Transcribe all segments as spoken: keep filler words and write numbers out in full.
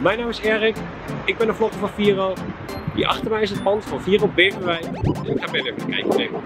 Mijn naam is Erik, ik ben de vlogger van Viro. Hier achter mij is het pand van Viro Beverwijk. En ik ga binnen even een kijkje nemen.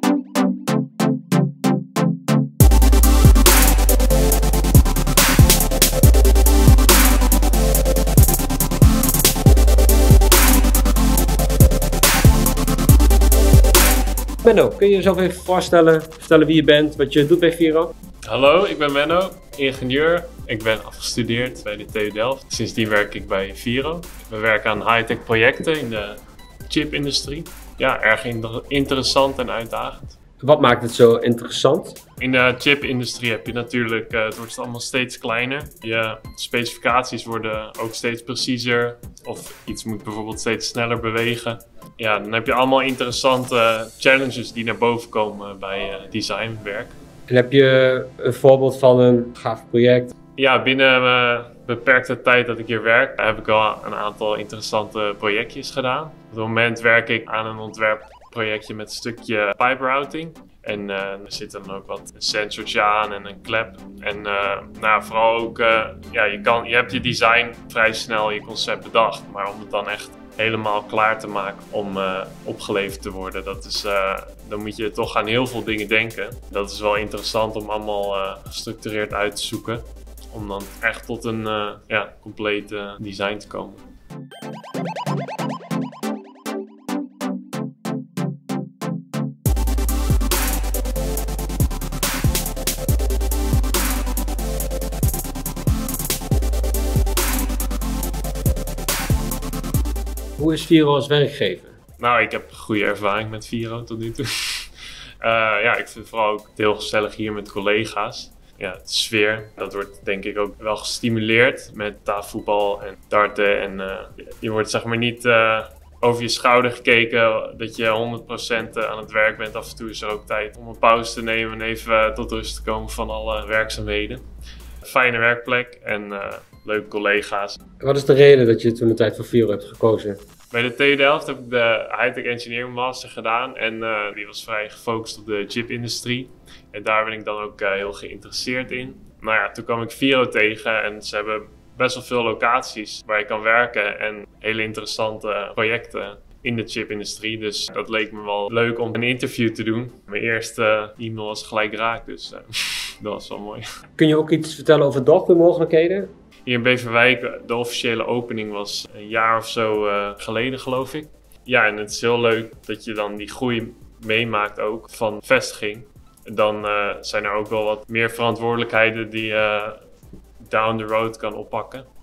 Menno, kun je jezelf even voorstellen, vertellen wie je bent, wat je doet bij Viro? Hallo, ik ben Menno, ingenieur. Ik ben afgestudeerd bij de T U Delft. Sindsdien werk ik bij Viro. We werken aan high-tech projecten in de chipindustrie. Ja, erg interessant en uitdagend. Wat maakt het zo interessant? In de chipindustrie heb je natuurlijk, uh, het wordt allemaal steeds kleiner. Je specificaties worden ook steeds preciezer. Of iets moet bijvoorbeeld steeds sneller bewegen. Ja, dan heb je allemaal interessante challenges die naar boven komen bij uh, designwerk. En heb je een voorbeeld van een gaaf project? Ja, binnen mijn beperkte tijd dat ik hier werk, heb ik al een aantal interessante projectjes gedaan. Op het moment werk ik aan een ontwerpprojectje met een stukje pipe routing. En uh, er zit dan ook wat een sensortje aan en een klep. En uh, nou, vooral ook, uh, ja, je, kan, je hebt je design vrij snel je concept bedacht. Maar om het dan echt helemaal klaar te maken om uh, opgeleverd te worden, dat is, uh, dan moet je toch aan heel veel dingen denken. Dat is wel interessant om allemaal uh, gestructureerd uit te zoeken. Om dan echt tot een uh, ja, compleet uh, design te komen. Hoe is Viro als werkgever? Nou, ik heb goede ervaring met Viro tot nu toe. uh, ja, ik vind het vooral ook heel gezellig hier met collega's. Ja, de sfeer, dat wordt denk ik ook wel gestimuleerd met tafelvoetbal en darten. En uh, je wordt zeg maar niet uh, over je schouder gekeken dat je honderd procent aan het werk bent. Af en toe is er ook tijd om een pauze te nemen en even uh, tot rust te komen van alle werkzaamheden. Fijne werkplek en uh, leuke collega's. Wat is de reden dat je toen de tijd voor Viro hebt gekozen? Bij de T U Delft heb ik de high-tech engineering master gedaan en uh, die was vrij gefocust op de chipindustrie. En daar ben ik dan ook uh, heel geïnteresseerd in. Nou ja, toen kwam ik Viro tegen en ze hebben best wel veel locaties waar je kan werken en hele interessante projecten in de chipindustrie. Dus dat leek me wel leuk om een interview te doen. Mijn eerste e-mail was gelijk raak, dus uh, dat was wel mooi. Kun je ook iets vertellen over doorgroeimogelijkheden? Hier in Beverwijk, de officiële opening was een jaar of zo uh, geleden, geloof ik. Ja, en het is heel leuk dat je dan die groei meemaakt ook van vestiging. Dan uh, zijn er ook wel wat meer verantwoordelijkheden die je uh, down the road kan oppakken.